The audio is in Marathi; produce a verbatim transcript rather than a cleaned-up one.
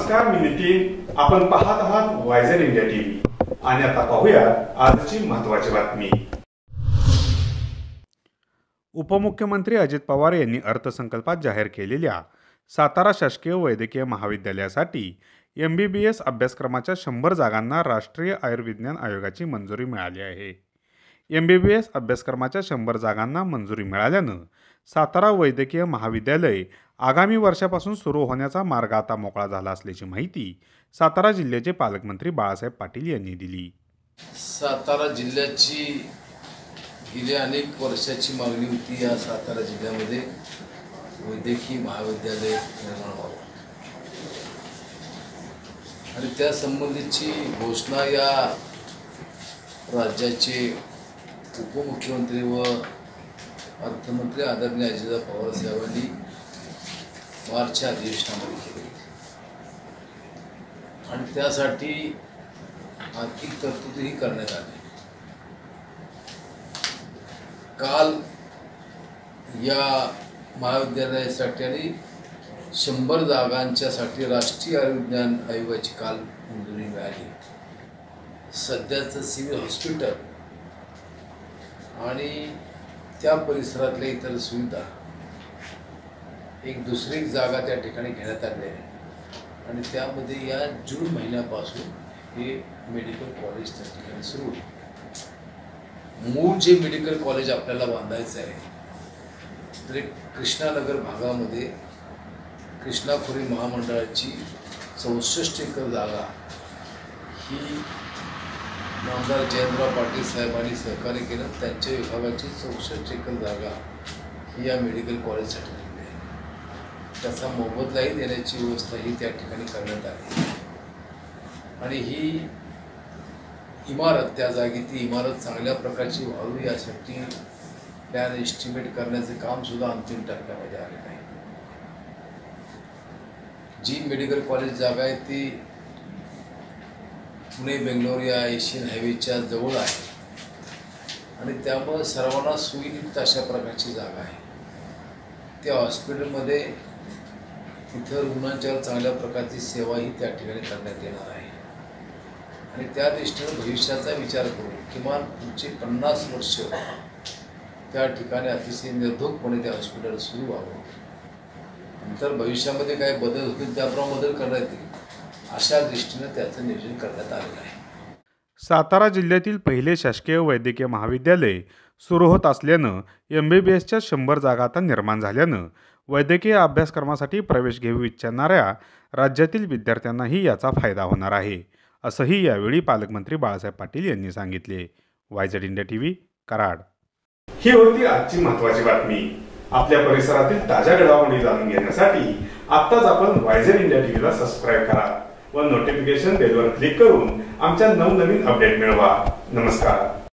नमस्कार, मी नितीन. आपण पाहत आहात वायझर इंडिया टीव्ही आणि आता पाहूया आजची महत्त्वाची बातमी. उपमुख्यमंत्री अजित पवार यांनी अर्थसंकल्पात जाहीर केलेल्या सातारा शासकीय वैद्यकीय महाविद्यालयासाठी एम बी बी एस अभ्यासक्रमाच्या शंभर जागांना राष्ट्रीय आयुर्विज्ञान आयोगाची मंजुरी मिळाली आहे. एम बी बी एस अभ्यासक्रमाच्या शंभर जागांना मंजुरी मिळाल्यानं सातारा वैद्यकीय महाविद्यालय आगामी वर्षापासून सुरू होण्याचा मार्ग आता मोकळा झाला असल्याची माहिती सातारा जिल्ह्याचे पालकमंत्री बाळासाहेब पाटील यांनी दिली. सातारा जिल्ह्याची गेली अनेक वर्षाची मागणी होती या सातारा जिल्ह्यामध्ये वैद्यकीय महाविद्यालय निर्माण व्हावं आणि त्या संबंधीची घोषणा या राज्याचे उपमुख्यमंत्री व अर्थमंत्री आदरणीय अजित पवार साहेबांनी मार्चच्या अधिवेशनामध्ये केली आणि त्यासाठी आर्थिक तरतुदीही करण्यात आली. काल या महाविद्यालयासाठी आणि शंभर जागांच्यासाठी राष्ट्रीय आयुर्विज्ञान आयोगाची काल मंजुरी मिळाली. सध्याचं सिव्हिल हॉस्पिटल आणि त्या परिसरातल्या इतर सुविधा एक दुसरी जागा त्या ठिकाणी घेण्यात आली आहे आणि त्यामध्ये या जून महिन्यापासून हे मेडिकल कॉलेज त्या ठिकाणी सुरू होईल. मूळ जे मेडिकल कॉलेज आपल्याला बांधायचं आहे तर एक कृष्णानगर भागामध्ये कृष्णाखोरी महामंडळाची चौसष्ट एकर जागा ही नामदार जयंतराव पाटील साहेबांनी सहकार्य केलं. त्यांच्या विभागाची चौसष्ट एकर जागा ही या मेडिकल कॉलेजसाठी दिली आहे. त्याचा मोबदलाही देण्याची व्यवस्थाही त्या ठिकाणी करण्यात आली आणि ही इमारत त्या जागी ती इमारत चांगल्या प्रकारची व्हावी यासाठी प्लॅन एस्टिमेट करण्याचे कामसुद्धा अंतिम टप्प्यामध्ये आलेलं आहे. जी मेडिकल कॉलेज जागा आहे ती पुणे बेंगलोर या एशियन हायवेच्या जवळ आहे आणि त्यामुळे सर्वांना सोयीयुक्त अशा प्रकारची जागा आहे. त्या हॉस्पिटलमध्ये तिथं रुग्णांच्यावर चांगल्या प्रकारची सेवाही त्या ठिकाणी करण्यात येणार आहे आणि त्या दृष्टीने भविष्याचा विचार करून किमान पुढचे पन्नास वर्ष त्या ठिकाणी अतिशय निर्धोकपणे ते हॉस्पिटल सुरू व्हावं. नंतर भविष्यामध्ये काय बदल होतील त्याप्रमाणे बदल करण्यात येईल अशा दृष्टीने त्याचं नियोजन करण्यात आलेलं आहे. सातारा जिल्ह्यातील पहिले शासकीय वैद्यकीय महाविद्यालय सुरू होत असल्यानं एम बी बी एसच्या शंभर जागा आता निर्माण झाल्यानं वैद्यकीय अभ्यासक्रमासाठी प्रवेश घेऊ इच्छिणाऱ्या राज्यातील विद्यार्थ्यांनाही याचा फायदा होणार आहे, असंही यावेळी पालकमंत्री बाळासाहेब पाटील यांनी सांगितले. YZ India TV, Karad. ही होती आजची महत्त्वाची बातमी. आपल्या परिसरातील ताज्या घडामोडी जाणून घेण्यासाठी आत्ताच आपण वायझेड इंडिया टीव्हीला सबस्क्राईब करा व नोटिफिकेशन बेलवर क्लिक करून आमच्या नवनवीन अपडेट मिळवा. नमस्कार.